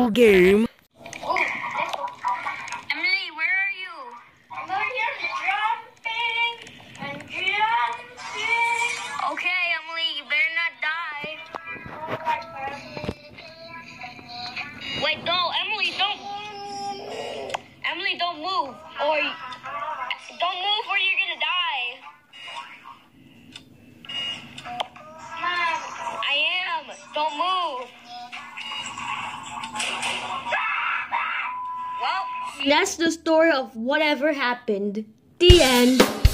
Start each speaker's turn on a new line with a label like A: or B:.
A: video game.
B: Emily, where are you?
C: I'm over here jumping and jumping.
B: Okay, Emily, you better not die. Wait, no, Emily, don't. Emily, don't move, or don't move, or you're gonna die.
C: Mom.
B: I am. Don't move. Well,
D: That's the story of whatever happened. The end.